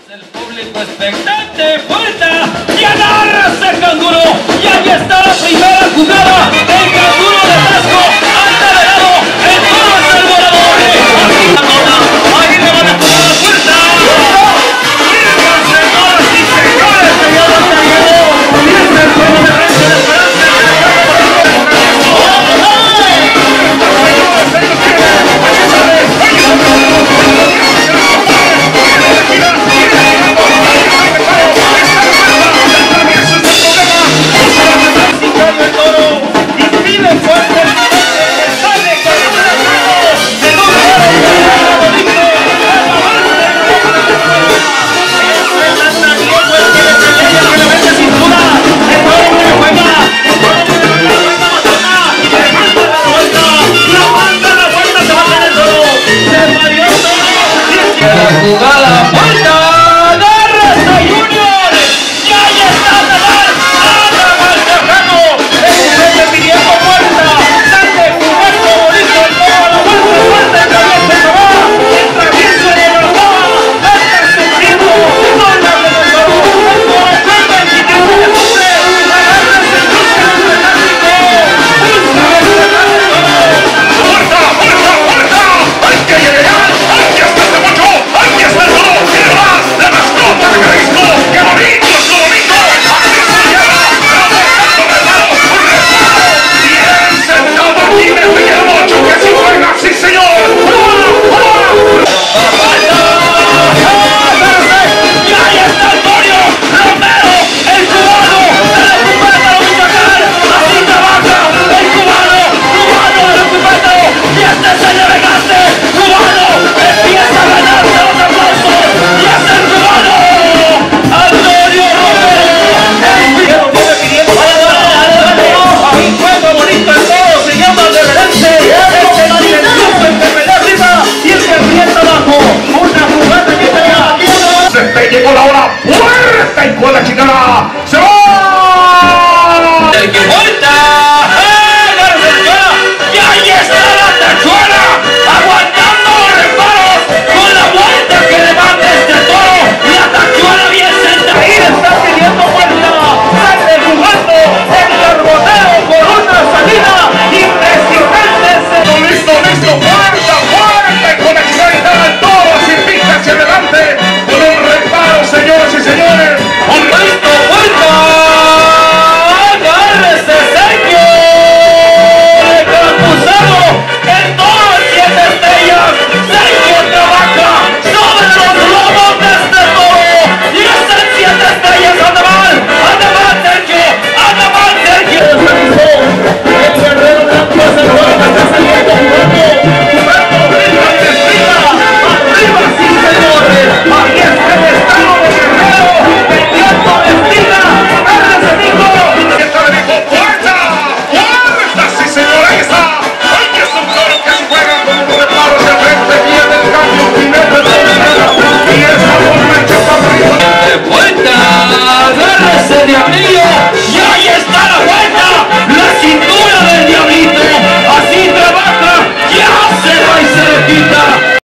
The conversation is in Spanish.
El público expectante, fuerza y agarra ese canguro. Y ahí está la primera jugada. El canguro de Tasco anda de lado. El toro es el volador. Ahí le van a jugar la fuerza. Señoras y señores, señoras y señores. Y este es el juego de Rancho de Esperanza. Jugada vuelta, agarra esta Junior, y ahí está Nadal, anda el terreno, el pidiendo vuelta, sale jugando bonito el toro a la vuelta, el travieso se va, el travieso de Balboa, anda sufriendo, no le hable del toro, el toro juega el jinete de hombre, agarra ese cruce del Atlántico, busca el terreno del toro, fuerza, fuerza, fuerza, hay que llegar, hay que hacerse mucho. ¡Aquí está el toro! ¡Y le va! ¡Le rascó para Jalisco! ¡Qué bonito! ¡Qué bonito! ¡Aquí se lleva! ¡Atacando de lado! ¡Un resbalo! ¡Bien sentado aquí! ¡Me pide mucho! ¡Que si juega! ¡Sí, señor! ¡Y ahí está Antonio Romero! ¡El cubano de la Cupeta de Michoacán! ¡Así trabaja el cubano de la Cupeta! ¡Y este se le regaste! ¡Cubano! ¡Empieza a ganarse los aplausos! ¡Y es el cubano! ¡Antonio Romero! ¡El video viene pidiendo! ¡Ahí juega bonito el toro! ¡Se llama el reverente! ¡Es el silencioso el que pelea arriba! ¡Y el que aprieta abajo! ¡Una jugada que pega! ¡Se llegó la hora! ¡Fuerte! ¡Y con la chingada! ¡Se va!